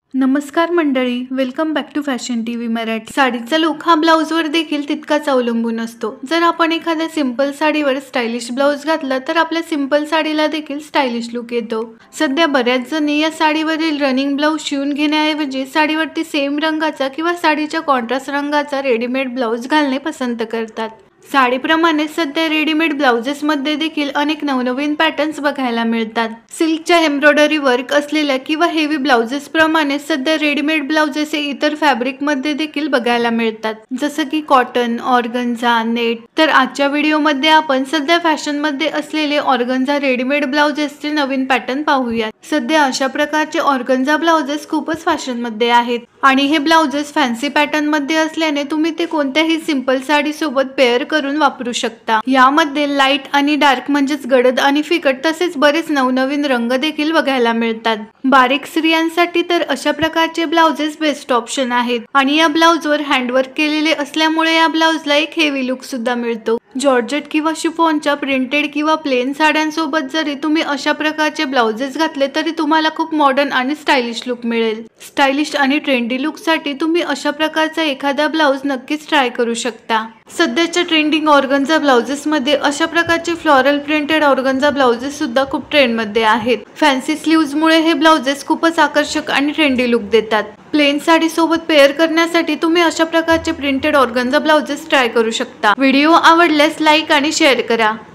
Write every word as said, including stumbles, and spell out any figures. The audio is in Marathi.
नमस्कार मंडळी, welcome back to fashion TV Marathi. साडीचा लुक हा ब्लाउजवर देखील तितकाच अवलंबून असतो। जर आपण एखाद्या सिंपल साडीवर स्टायलिश ब्लाउज घातला तर आपल्या सिंपल साडीला देखील स्टायलिश लुक येतो। सध्या बऱ्याच जणी या साडीवरील रनिंग ब्लाउज शिवून घेण्याऐवजी साडीवरती सेम रंगाचा किंवा साडीच्या कॉन्ट्रास्ट रंगाचा रेडीमेड ब्लाउज घालणे पसंत करतात। साडीप्रमाणे सध्या रेडीमेड ब्लाउजेस मध्ये देखील अनेक नवनवीन पॅटर्न्स बघायला मिळतात। सिल्कच्या एम्ब्रॉयडरी वर्क असलेल्या किंवा हेवी ब्लाउजेस प्रमाणे सध्या रेडीमेड ब्लाउजेस हे इतर फॅब्रिक मध्ये देखील बघायला मिळतात, जसं की कॉटन, ऑर्गन्झा, नेट। तर आजच्या व्हिडिओमध्ये आपण सध्या फॅशन मध्ये असलेले ऑर्गन्झा रेडीमेड ब्लाउजेसचे नवीन पॅटर्न पाहूया। सध्या अशा प्रकारचे ऑर्गन्झा ब्लाउजेस खूपच फॅशन मध्ये आहेत आणि हे ब्लाउजेस फॅन्सी पॅटर्न मध्ये असल्याने तुम्ही ते कोणत्याही सिंपल साडी सोबत पेअर करून वापरू शकता। यामध्ये लाईट आणि डार्क म्हणजेच गडद आणि फिकट तसेच बरेच नवनवीन रंग देखील बघायला मिळतात। बारीक स्त्रियांसाठी तर अशा प्रकारचे ब्लाउजेस बेस्ट ऑप्शन आहेत आणि या ब्लाउजवर हँडवर्क केलेले असल्यामुळे या ब्लाउजला एक हेवी लुक सुद्धा मिळतो। जॉर्जेट किंवा शिफॉनच्या प्रिंटेड किंवा प्लेन साड्यांसोबत जरी तुम्ही अशा प्रकारचे ब्लाउजेस घातले तरी तुम्हाला खूप मॉडर्न आणि स्टायलिश लुक मिळेल। स्टायलिश आणि ट्रेंडी लुक साठी तुम्ही अशा प्रकारचा एखादा ब्लाउज नक्कीच ट्राय करू शकता। सध्याच्या ट्रेंडिंग ऑर्गन्झा ब्लाउजेस मध्ये अशा प्रकारचे फ्लोरल प्रिंटेड ऑर्गन्झा ब्लाउजेस सुद्धा खूप ट्रेंड मध्ये आहेत। फॅन्सी स्लीव्ज मुळे हे ब्लाउजेस खूपच आकर्षक आणि ट्रेंडी लुक देतात। प्लेन साडी सोबत पेअर करण्यासाठी तुम्ही अशा प्रकारचे प्रिंटेड ऑर्गन्झा ब्लाउजेस ट्राय करू शकता। व्हिडिओ आवडल्यास लाईक आणि शेअर करा।